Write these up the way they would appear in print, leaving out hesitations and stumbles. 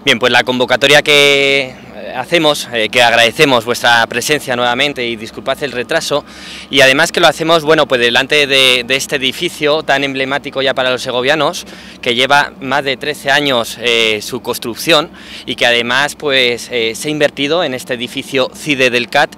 Bien, pues la convocatoria que hacemos, que agradecemos vuestra presencia nuevamente y disculpad el retraso, y además que lo hacemos, bueno, pues delante de este edificio tan emblemático ya para los segovianos, que lleva más de 13 años su construcción y que además pues se ha invertido en este edificio CIDE del CAT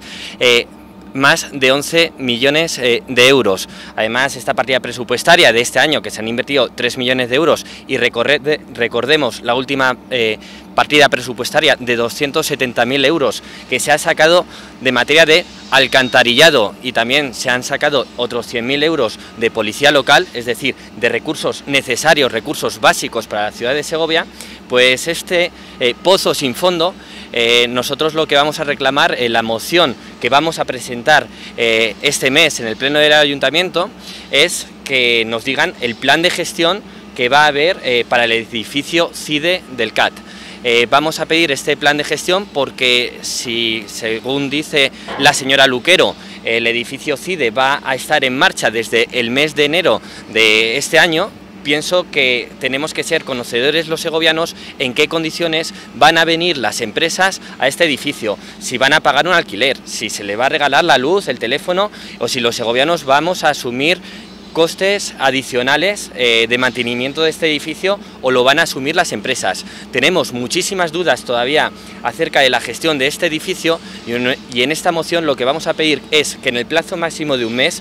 más de 11 millones de euros. Además, esta partida presupuestaria de este año, que se han invertido 3 millones de euros, y recordemos la última partida presupuestaria de 270.000 euros que se ha sacado de materia de alcantarillado, y también se han sacado otros 100.000 euros de policía local, es decir, de recursos necesarios, recursos básicos para la ciudad de Segovia. Pues este pozo sin fondo, nosotros lo que vamos a reclamar en la moción que vamos a presentar este mes en el pleno del ayuntamiento es que nos digan el plan de gestión que va a haber para el edificio CIDE del CAT. Vamos a pedir este plan de gestión porque, si según dice la señora Luquero, el edificio CIDE va a estar en marcha desde el mes de enero de este año, pienso que tenemos que ser conocedores los segovianos en qué condiciones van a venir las empresas a este edificio, si van a pagar un alquiler, si se le va a regalar la luz, el teléfono, o si los segovianos vamos a asumir costes adicionales de mantenimiento de este edificio, o lo van a asumir las empresas. Tenemos muchísimas dudas todavía acerca de la gestión de este edificio, y en esta moción lo que vamos a pedir es que en el plazo máximo de un mes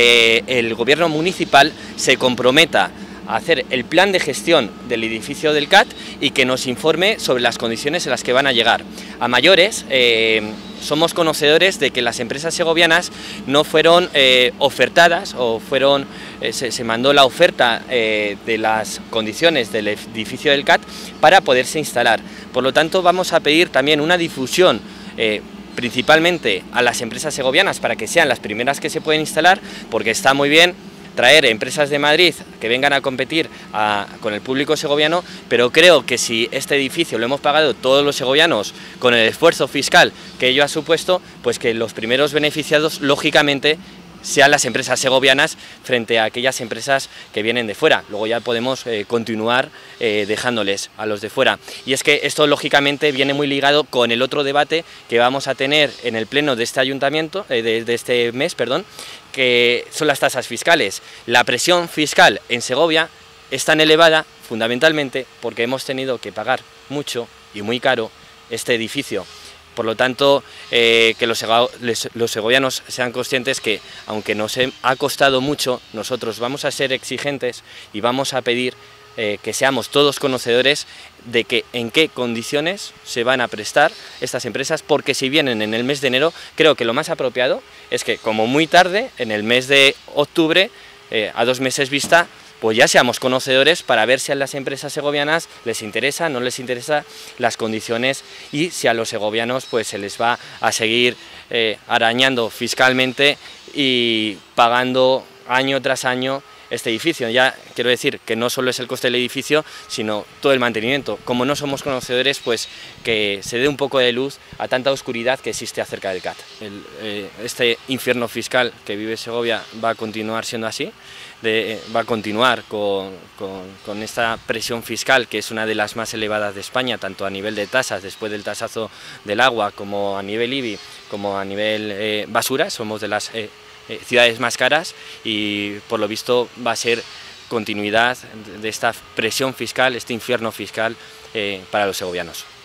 el gobierno municipal se comprometa a hacer el plan de gestión del edificio del CAT y que nos informe sobre las condiciones en las que van a llegar. A mayores, somos conocedores de que las empresas segovianas no fueron ofertadas, o se mandó la oferta de las condiciones del edificio del CAT para poderse instalar. Por lo tanto, vamos a pedir también una difusión principalmente a las empresas segovianas para que sean las primeras que se pueden instalar, porque está muy bien traer empresas de Madrid que vengan a competir con el público segoviano, pero creo que si este edificio lo hemos pagado todos los segovianos con el esfuerzo fiscal que ello ha supuesto, pues que los primeros beneficiados, lógicamente, sean las empresas segovianas frente a aquellas empresas que vienen de fuera. Luego ya podemos continuar dejándoles a los de fuera. Y es que esto lógicamente viene muy ligado con el otro debate que vamos a tener en el pleno de este ayuntamiento, de este mes, perdón, que son las tasas fiscales. La presión fiscal en Segovia es tan elevada fundamentalmente porque hemos tenido que pagar mucho y muy caro este edificio. Por lo tanto, que los segovianos sean conscientes que, aunque nos ha costado mucho, nosotros vamos a ser exigentes y vamos a pedir que seamos todos conocedores de que en qué condiciones se van a prestar estas empresas, porque si vienen en el mes de enero, creo que lo más apropiado es que, como muy tarde, en el mes de octubre, a 2 meses vista, pues ya seamos conocedores para ver si a las empresas segovianas les interesa, no les interesa las condiciones, y si a los segovianos pues se les va a seguir arañando fiscalmente y pagando año tras año este edificio. Ya quiero decir que no solo es el coste del edificio, sino todo el mantenimiento. Como no somos conocedores, pues que se dé un poco de luz a tanta oscuridad que existe acerca del CAT. Este infierno fiscal que vive Segovia va a continuar siendo así, va a continuar con esta presión fiscal, que es una de las más elevadas de España, tanto a nivel de tasas, después del tasazo del agua, como a nivel IBI, como a nivel basura. Somos de las ciudades más caras, y por lo visto va a ser continuidad de esta presión fiscal, este infierno fiscal para los segovianos.